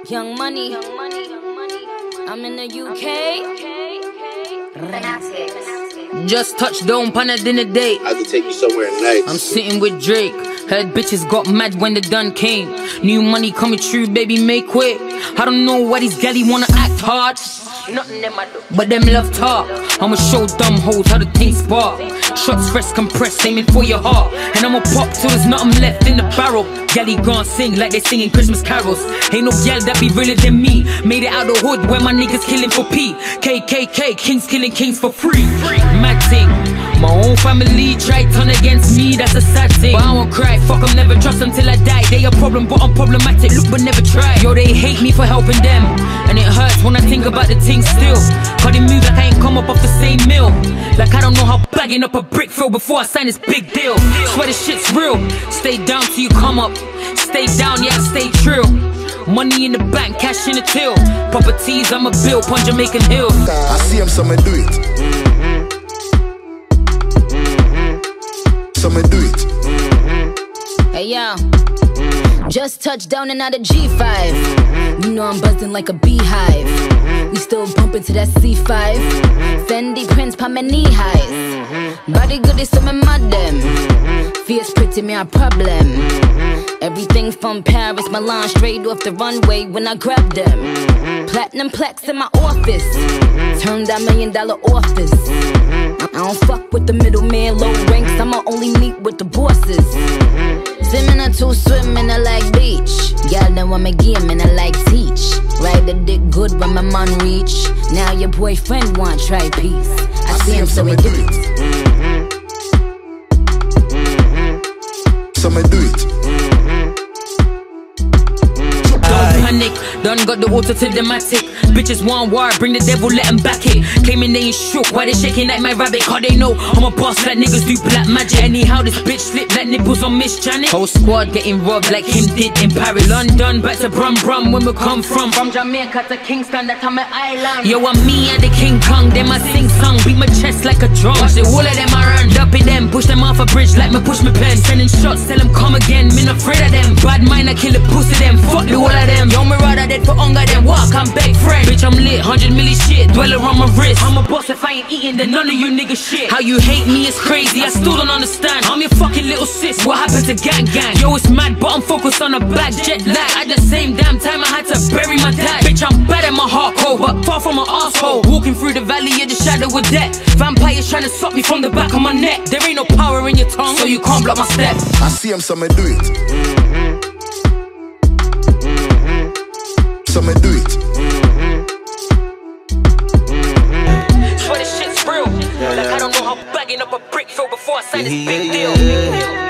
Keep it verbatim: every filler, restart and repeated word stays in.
Young Money, I'm in the U K. Just touched down on a dinner date. I could take you somewhere nice. I'm sitting with Drake. Heard bitches got mad when the done came. New money coming true, baby, make quick. I don't know why these galley wanna act hard. Nothing them I do, but them love talk. I'ma show dumb hoes how the thing spark. Shots fresh compressed, aiming for your heart. And I'ma pop till there's nothing left in the barrel. Galley gon' sing like they singing Christmas carols. Ain't no gal that be realer than me. Made it out the hood where my niggas killing for P. K K K, kings killing kings for free. Mad thing. My own family tried turn against me, that's a sad thing. But I won't cry, fuck them, never trust them till I die. They a problem, but I'm problematic, look but never try. Yo, they hate me for helping them, and it hurts when I think about the thing still. Cause they move like I ain't come up off the same mill. Like I don't know how bagging up a brick feel before I sign this big deal. Swear this shit's real, stay down till you come up. Stay down, yeah, stay true. Money in the bank, cash in the till. Properties, I'm a bill, on Jamaican Hill. I see him, some do it. Some do it. Hey yo, just touched down and out of G five. You know I'm buzzing like a beehive. We still bumping to that C five. Fendi prints pa my knee highs. Body good is some madam. Fierce pretty me a problem. Everything from Paris, Milan, straight off the runway when I grab them. Platinum plaques in my office. Turn that million dollar office. I don't fuck with the middleman, low ranks, I'ma only meet with the bosses. Swimming or two, swimming I like beach. Y'all know I'm a game and I like teach. Ride the dick good when my man reach. Now your boyfriend want try peace. I, I see him so he do it. Some do it. Panic, done got the auto to the matic. Bitches want war, bring the devil, let them back it. Came in, they ain't shook, why they shaking like my rabbit? Cause they know I'm a boss like niggas do black magic. Anyhow, this bitch slip like nipples on Miss Janet. Whole squad getting robbed like him did in Paris. London, back to Brum Brum, when we come from. From Jamaica to Kingston, that's on my island. Yo, I'm me and the King Kong, them I sing song. Beat my chest like a drum. Watch the whole of them I run. Dump in them, push them off a bridge like me push my pen. Sending shots, tell them come again, me not afraid of them. Bad mind, I kill the pussy them, fuck the whole of them. Yo, me rather dead for hunger than walk, I'm beg friend. Bitch, I'm lit, hundred milli shit, dweller on my wrist. I'm a boss, if I ain't eating, then none of you niggas shit. How you hate me is crazy, I still don't understand. I'm your fucking little sis, what happened to gang gang? Yo, it's mad, but I'm focused on a black jet lag. At the same damn time, I had to bury my dad. Bitch, I'm bad at my heart cold, but far from an asshole. Walking through the valley of the shadow of death. Vampires trying to suck me from the back of my neck. There ain't no power in your tongue, so you can't block my steps. I see him, some do it. Some do it. Swear this shit's real. Like I don't know how bagging up a brick feel before I sign this big deal.